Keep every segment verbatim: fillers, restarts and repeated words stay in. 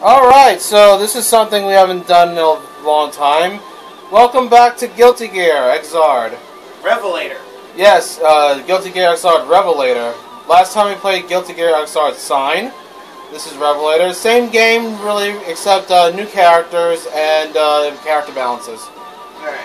Alright, so this is something we haven't done in a long time. Welcome back to Guilty Gear Xrd. Revelator. Yes, uh, Guilty Gear Xrd Revelator. Last time we played Guilty Gear Xrd Sign. This is Revelator. Same game, really, except uh, new characters and uh, character balances. Alright.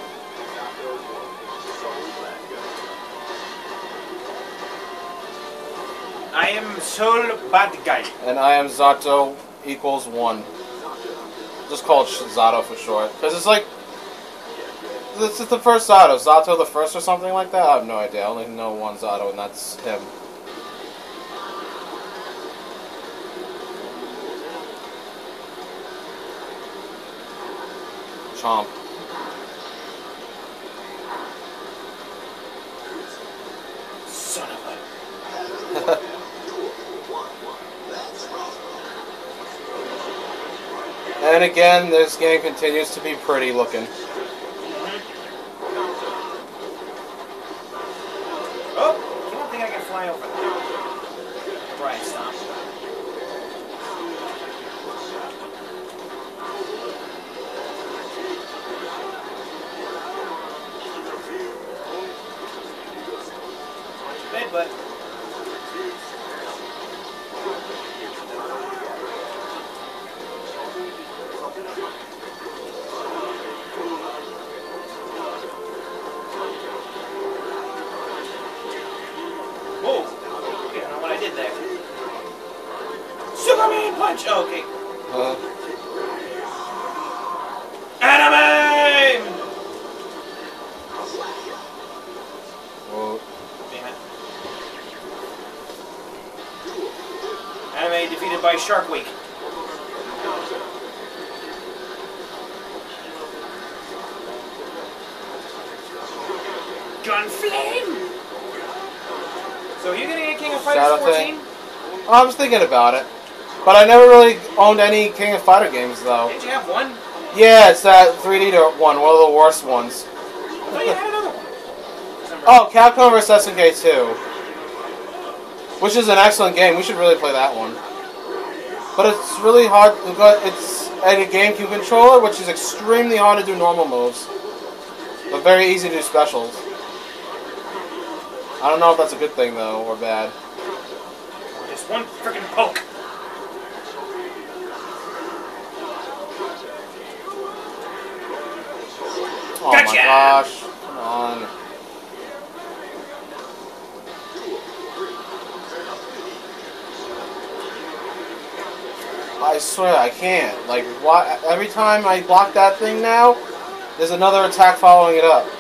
I am Soul Bad Guy. And I am Zato equals one. Just call it Zato for short. Because it's like, this is the first Zato. Zato the first or something like that? I have no idea. I only know one Zato, and that's him. Chomp. Son of a... And again, this game continues to be pretty looking. Oh, I don't think I can fly over there. Right, stop. Bed, bud. Whoa! I don't know what I did there. Superman punch! Oh, okay. Uh, Anime! well, Damn it. Anime defeated by Shark Week. Gun Flame! So are you gonna get King of Fighters fourteen? I was thinking about it. But I never really owned any King of Fighter games, though. Didn't you have one? Yeah, it's that three D one, one of the worst ones. I thought you had another one. Oh, Capcom versus S N K two. Which is an excellent game. We should really play that one. But it's really hard. It's a GameCube controller, which is extremely hard to do normal moves. But very easy to do specials. I don't know if that's a good thing, though, or bad. Just one freaking poke. Oh Gotcha. my gosh. Come on. I swear I can't. Like, why? Every time I block that thing now, there's another attack following it up.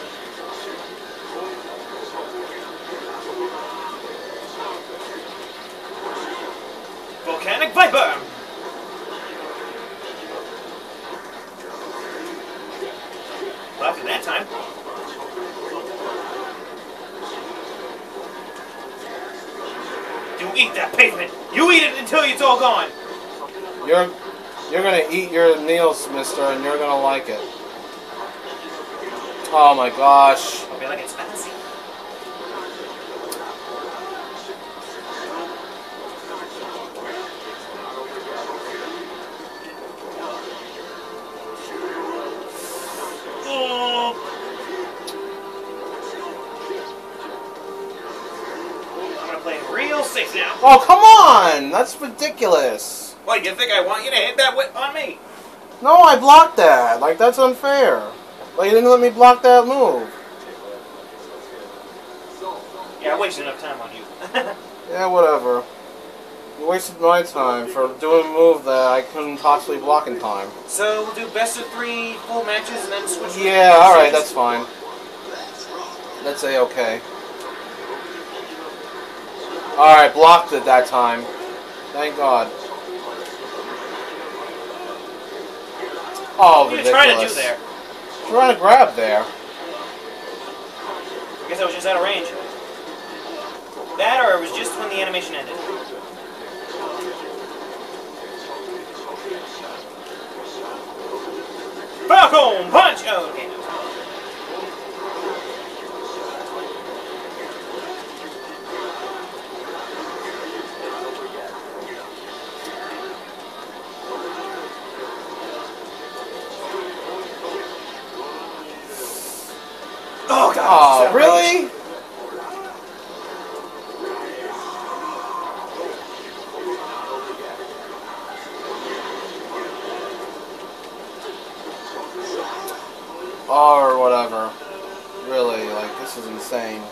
Volcanic Viper! Well, after that time. You eat that pavement! You eat it until it's all gone! You're you're gonna eat your meals, mister, and you're gonna like it. Oh my gosh. I'll be like, it's fancy. Safe now. Oh, come on! That's ridiculous. What, you think I want you to hit that whip on me? No, I blocked that. Like, that's unfair. Like, you didn't let me block that move. Yeah, I wasted enough time on you. Yeah, whatever. You wasted my time for doing a move that I couldn't possibly block in time. So, we'll do best of three full matches and then switch. Yeah, alright, that's fine. Let's say okay. Alright, blocked it that time. Thank God. Oh, what are you ridiculous. trying to do there? Trying to grab there. I guess I was just out of range. That, or it was just when the animation ended. Falcon Punch! Oh, okay. Oh, really? Or whatever. Really, like, this is insane.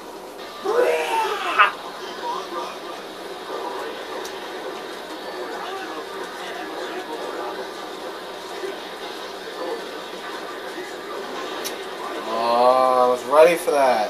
Oh, I was ready for that.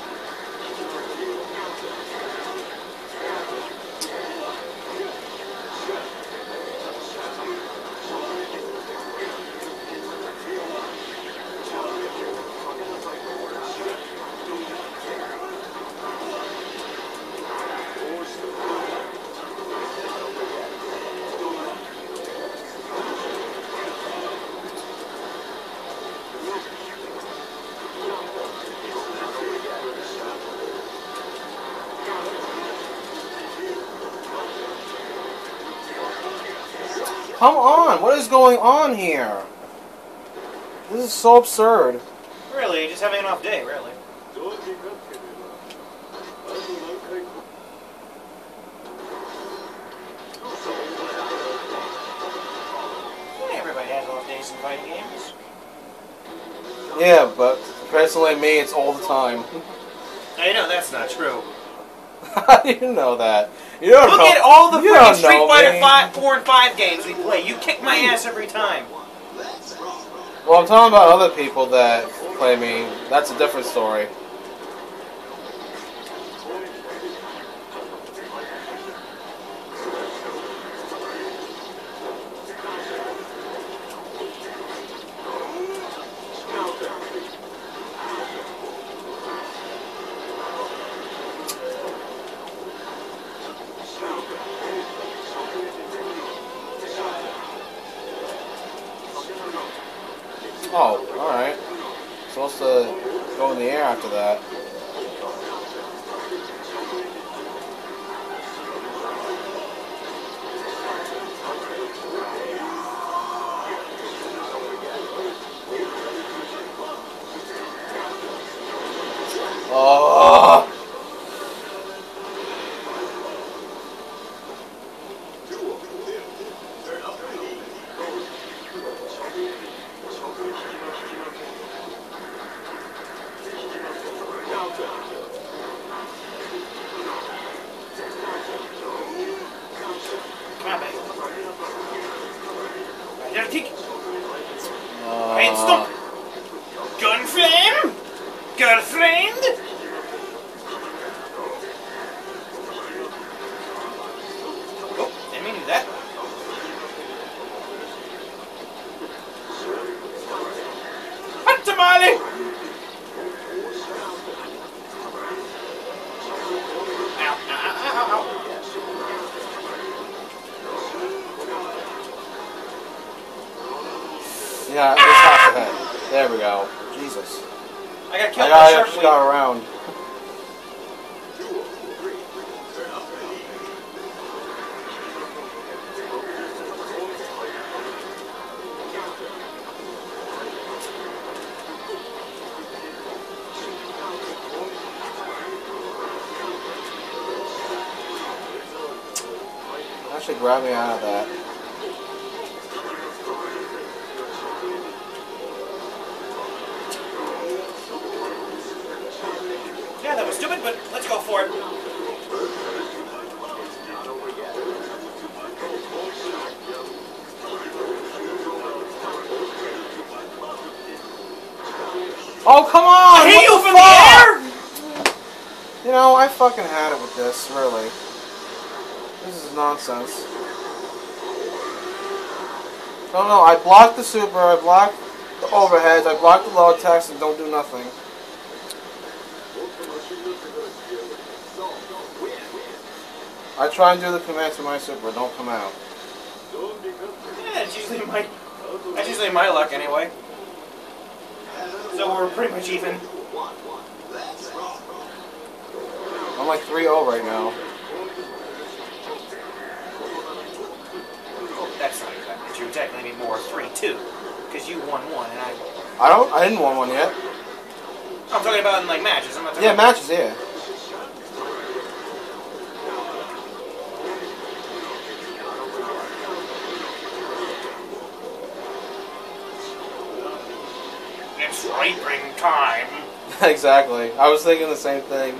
Come on, what is going on here? This is so absurd. Really, just having an off day, really. Everybody has off days in fighting games. Yeah, but personally, me, it's all the time. I know that's not true. How do you know that? You don't Look know. at all the You freaking don't Street know Fighter me. five, four and five games we play. You kick my ass every time. Well, I'm talking about other people that play me. That's a different story. Oh, alright. Supposed to go in the air after that. Oh! Right, stop! Gun flame! Girlfriend! Oh, didn't mean to do that. Hot tamale! Ow, ow, ow, ow, ow. Yeah, this half the head. There we go. Jesus. I got killed I by got, shark just weed. got around. That should grab me out of that. Yeah, that was stupid, but let's go for it. Oh, come on! I hit you What from the the air! fuck? You know, I fucking had it with this, really. This is nonsense. No, no, I blocked the super, I blocked the overheads, I blocked the low attacks, and don't do nothing. I try and do the commands to my super, don't come out. Yeah, it's usually my, that's usually my luck anyway. So we're pretty much even. I'm like three oh right now. That's not exactly true. Technically, more three two, because you won one and I. I don't. I didn't want one yet. I'm talking about in like matches. I'm not talking Yeah, about matches, yeah. It's raping time. Exactly. I was thinking the same thing.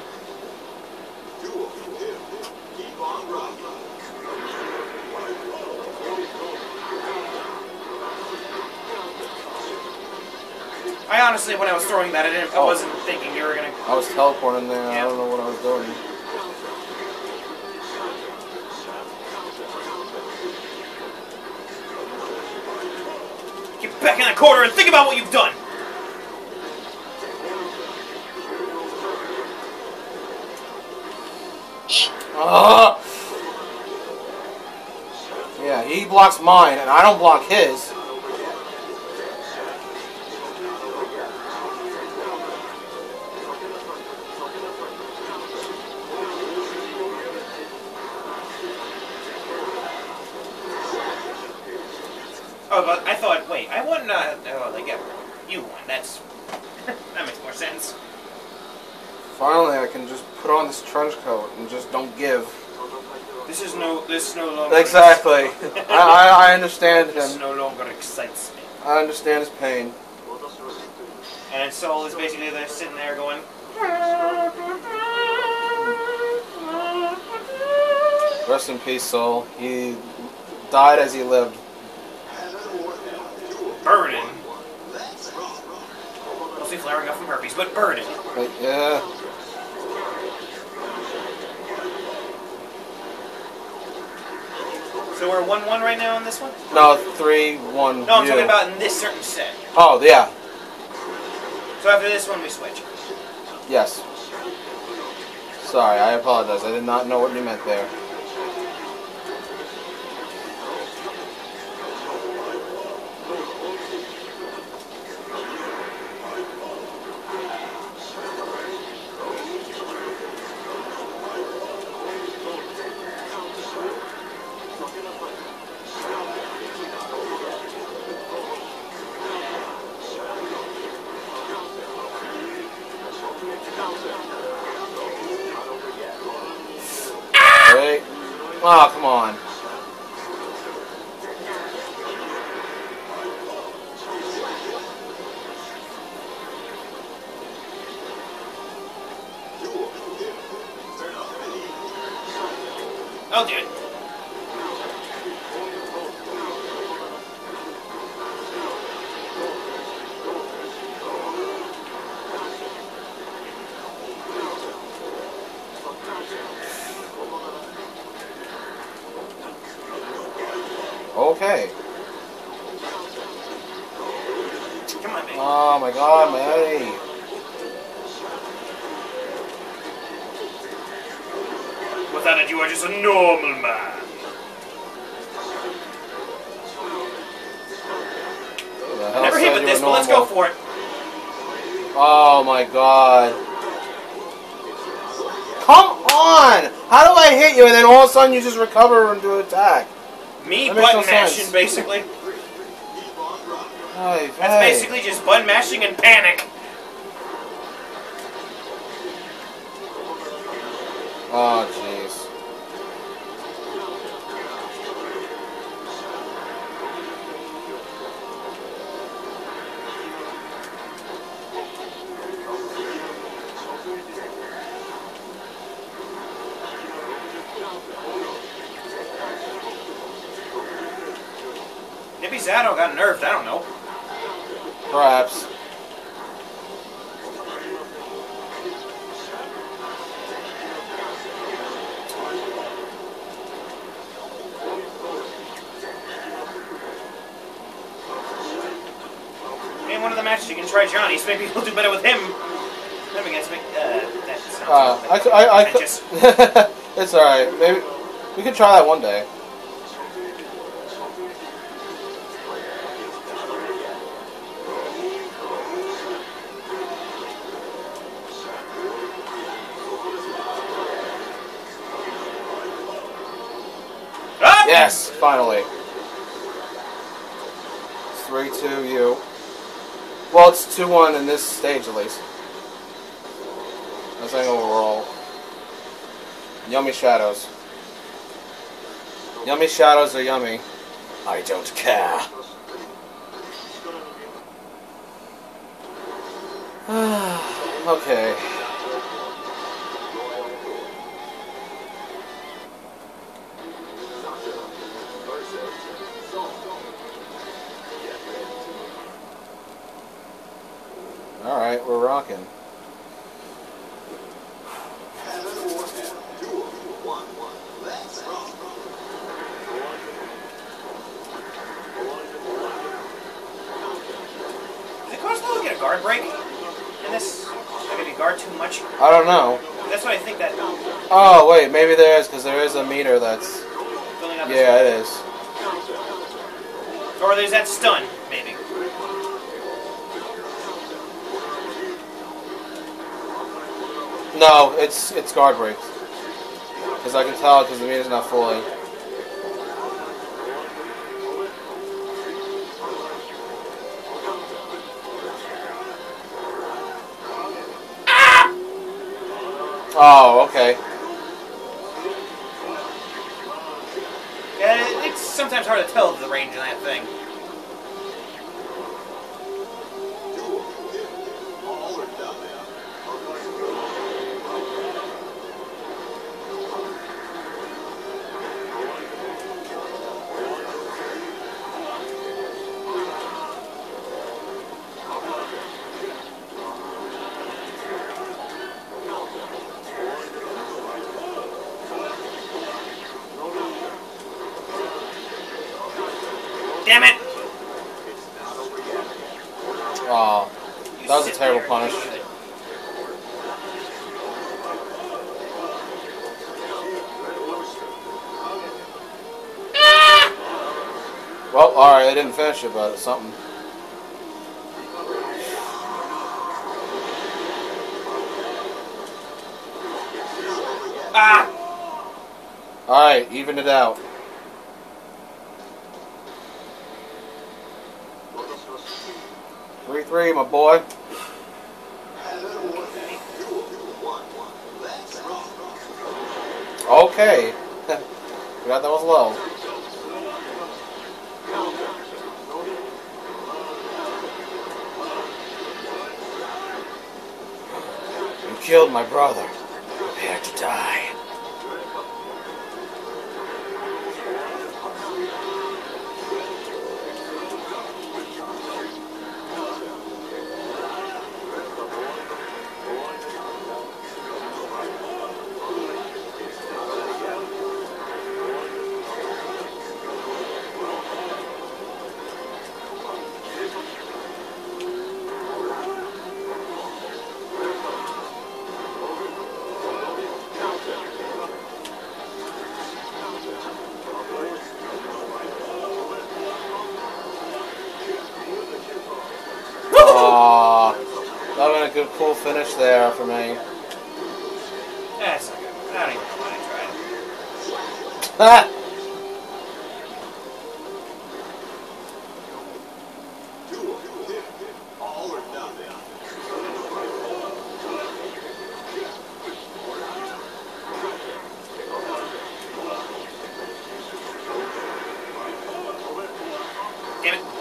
I honestly, when I was throwing that, I didn't. I Oh. wasn't thinking you were gonna. I was teleporting there. Yeah. I don't know what I was doing. Get back in the corner and think about what you've done. Uh, yeah, he blocks mine, and I don't block his. Oh, but I thought, wait, I won. Uh, oh, like, yeah, you won. That's that makes more sense. Finally, I can just put on this trench coat and just don't give. This is no. This no longer. Exactly. I, I I understand This him. no longer excites me. I understand his pain. And Soul is basically there, sitting there going. Rest in peace, Soul. He died as he lived. Burning. Mostly flaring up from herpes, but burning. But, yeah. So we're one one right now on this one? No, three, one. No, I'm you. talking about in this certain set. Oh, yeah. So after this one, we switch. Yes. Sorry, I apologize. I did not know what you meant there. Wait. Oh, come on. I'll do it. Okay. Come on, baby. Oh my god, my Eddie. Without it, you are just a normal man. Who the hell Never hit said with you this, were but let's go normal? for it. Oh my god. Come on! How do I hit you and then all of a sudden you just recover and do an attack? Me That makes button no mashing, sense. basically. Hey, That's hey. basically just button mashing and panic. Oh, jeez. Maybe Zato got nerfed, I don't know. Perhaps. In one of the matches, you can try Johnny's. Maybe he'll do better with him. Then against me. Uh, that sounds Uh, I, like cou- I, I, I cou- just. It's alright. Maybe we could try that one day. Ah! Yes, finally. It's three two you. Well, it's two one in this stage, at least. I'm saying overall. Yummy shadows. Yummy shadows are yummy. I don't care. Okay. Alright, we're rocking. Did the car still get a guard break in this? Like, if you guard too much? I don't know. That's what I think that... Oh, wait, maybe there is, because there is a meter that's... Filling up Yeah, it is. Or there's that stun, maybe. No, it's it's guard brakes. Because I can tell because the meter's not fully. Oh, okay. Yeah, it's sometimes hard to tell the range in that thing. Damn it! Oh, that was a terrible punish. Well, alright, I didn't finish it, but it's something. Ah! Alright, even it out. three three, my boy. Okay. Forgot that was low. You killed my brother. Prepare to die. That would have been a good, cool finish there for me. That's not good. I don't even know why I tried. Ha! Damn it.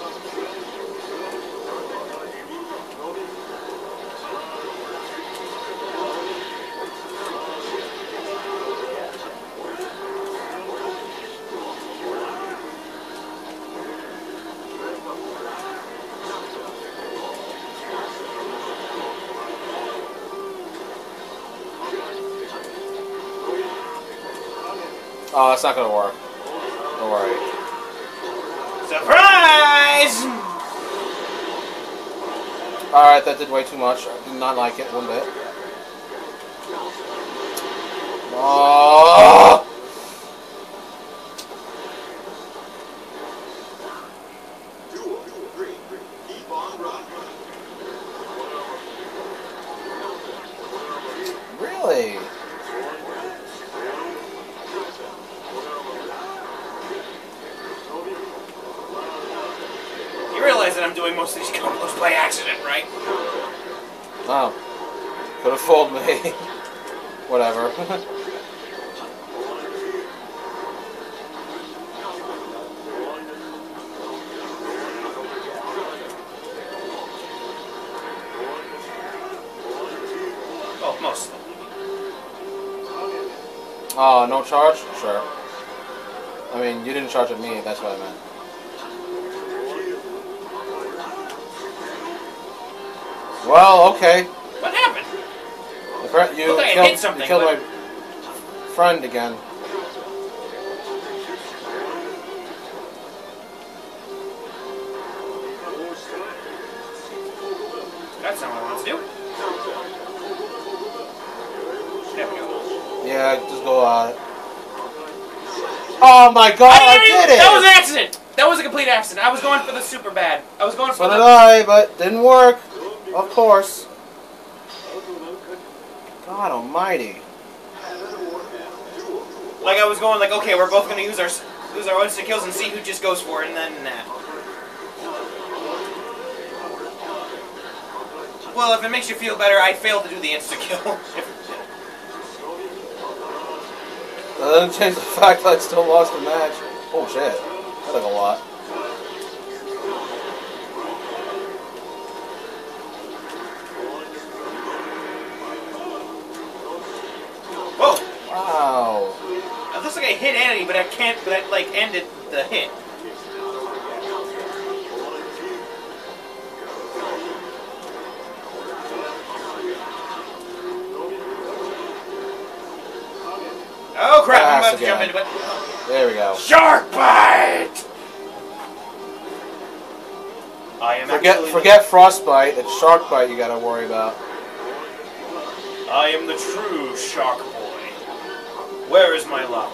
Oh, that's not gonna work. Don't worry. Surprise! Alright, that did way too much. I did not like it one bit. Oh! Really? You realize that I'm doing most of these combos by accident, right? Oh. Could have fooled me. Whatever. Oh, mostly. Oh, no charge? Sure. I mean, you didn't charge at me, that's what I meant. Well, okay. What happened? You Look, I killed, hit something, you killed but... my friend again. That's not what I want to do. There we go. Yeah, just go at it. Oh my god, I, I, I did it! That was an accident! That was a complete accident. I was going for the super bad. I was going for so the... did I, but didn't work. Of course. God almighty. Like I was going like, okay, we're both gonna use our use our instant kills and see who just goes for it, and then nah. Well, if it makes you feel better, I failed to do the insta kill. That doesn't change the fact that I still lost the match. Oh shit, that took a lot. Whoa! Wow. It looks like I hit Andy, but I can't. But I like ended the hit. Oh crap! I'm about to jump into it. There we go. Shark bite! I am Forget actually forget frostbite. It's shark bite you gotta worry about. I am the true shark boy. Where is my love?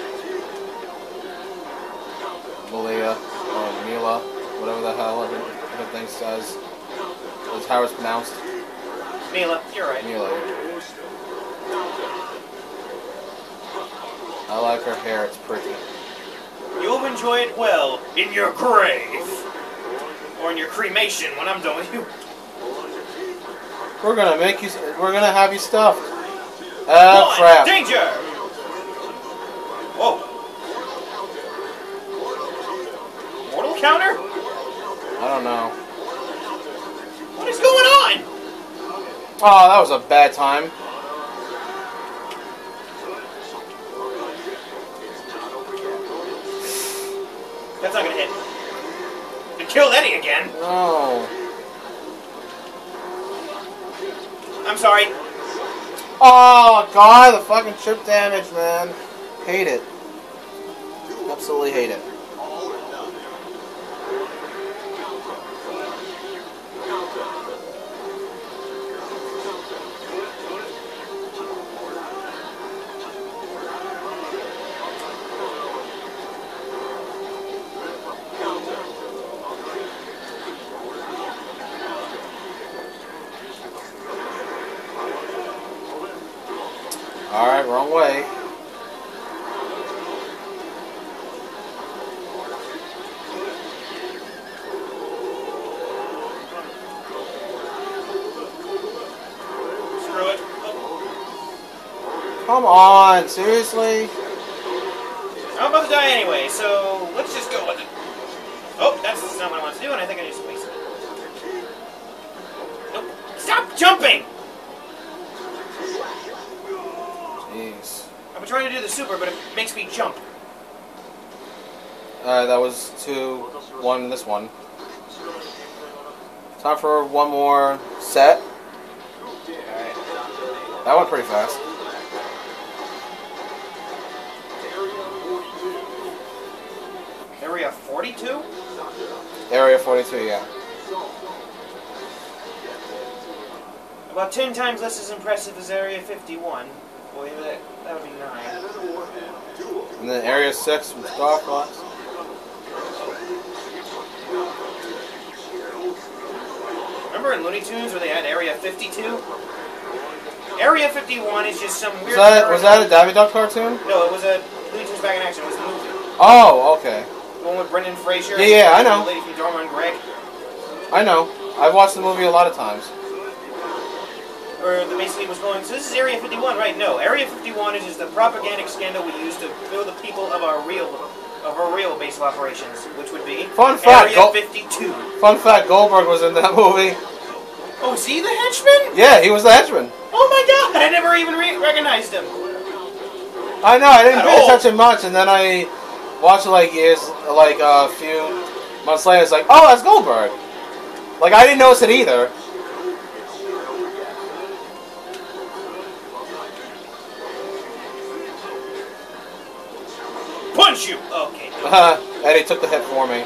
Malia or Mila, whatever the hell everything says. That's how it's pronounced. Mila, you're right. Mila. I like her hair, it's pretty. You'll enjoy it well in your grave. Or in your cremation when I'm done with you. We're gonna make you, we're gonna have you stuffed. Ah, uh, crap. Danger! Whoa. Mortal counter? I don't know. What is going on? Oh, that was a bad time. That's not gonna hit. It killed Eddie again. No. I'm sorry. Oh, God, the fucking chip damage, man. Hate it. Absolutely hate it. Alright, wrong way. Screw it. Come on, seriously? I'm about to die anyway, so let's just go with it. Oh, that's not what I want to do, and I think I just wasted it. Nope. Stop jumping! Jeez. I've been trying to do the super, but it makes me jump. Alright, that was two, one, this one. Time for one more set. Alright. That went pretty fast. Area forty-two? Area forty-two, yeah. About ten times less as impressive as Area fifty-one. Boy, that, that would be nine. And then Area six with golf clocks. Remember in Looney Tunes where they had Area fifty-two? Area fifty-one is just some weird... Was that, was that a Davy Duck cartoon? No, it was a Looney Tunes Back in Action. It was the movie. Oh, okay. The one with Brendan Fraser. Yeah, yeah, I know. The lady from Dharma and Greg. I know. I've watched the movie a lot of times. or the basically was going. So this is Area fifty-one, right? No, Area fifty-one is just the propaganda scandal we use to fill the people of our real, of our real base of operations, which would be Fun fact, Area fifty-two. Fun fact: Goldberg was in that movie. Oh, is he the henchman? Yeah, he was the henchman. Oh my God! I never even re recognized him. I know. I didn't At pay all. attention much, and then I watched it like years, like a few months later. It's like, oh, that's Goldberg. Like I didn't notice it either. Punch you! Okay. Uh, Eddie took the hit for me.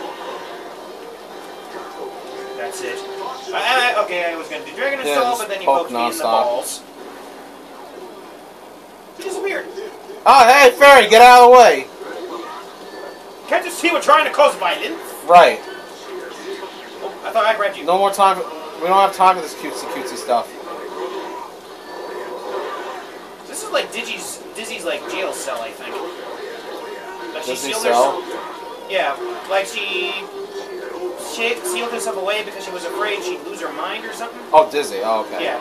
That's it. I, I, okay, I was going to do Dragon Yeah, Install, just but then you poke poked me in the non-stop. balls. Which is weird. Oh, hey, Fairy, get out of the way. Can't you see we're trying to cause violence? Right. Oh, I thought I grabbed you. No more time. For, we don't have time for this cutesy cutesy stuff. This is like Digi's, Dizzy's like jail cell, I think. Like she Dizzy sealed cell? herself. Yeah, like she, she sealed herself away because she was afraid she'd lose her mind or something. Oh, Dizzy. Oh, okay. Yeah.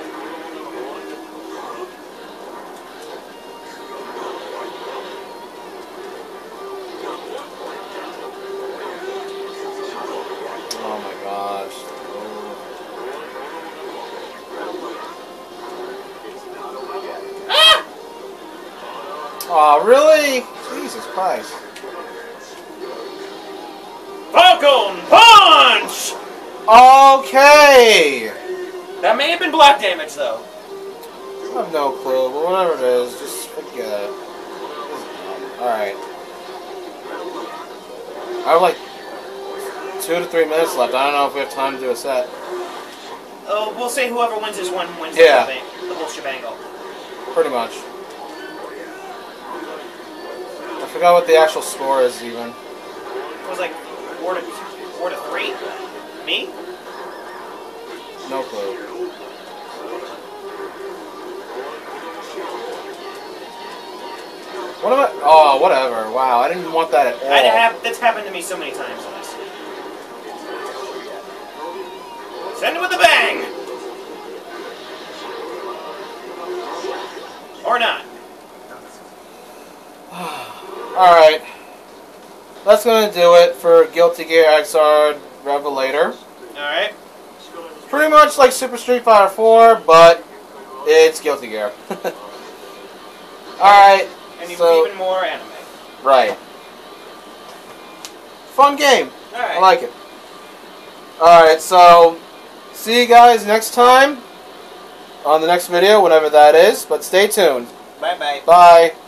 Oh my gosh. Ah! Oh, really? Jesus Christ. Falcon Punch! Okay. That may have been block damage, though. I have no clue, but whatever it is, just forget it. Alright. I have like two to three minutes left. I don't know if we have time to do a set. Oh, we'll say whoever wins this one wins Yeah. the whole thing, the whole shebangle. Pretty much. I forgot what the actual score is even. It was like four to four to three. Me? No clue. What am I? Oh, whatever. Wow, I didn't want that at all. I have, that's happened to me so many times in this. Send it with a bang! Or not. Alright. That's gonna do it for Guilty Gear Xrd Revelator. Alright. Pretty much like Super Street Fighter four, but it's Guilty Gear. Alright. And even, So, even more anime. right. Fun game. Alright. I like it. Alright, so see you guys next time on the next video, whenever that is, but stay tuned. Bye bye. Bye.